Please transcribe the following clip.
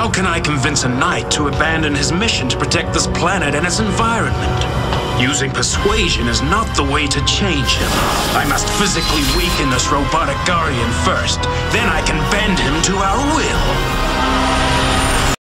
How can I convince a knight to abandon his mission to protect this planet and its environment? Using persuasion is not the way to change him. I must physically weaken this robotic guardian first. Then I can bend him to our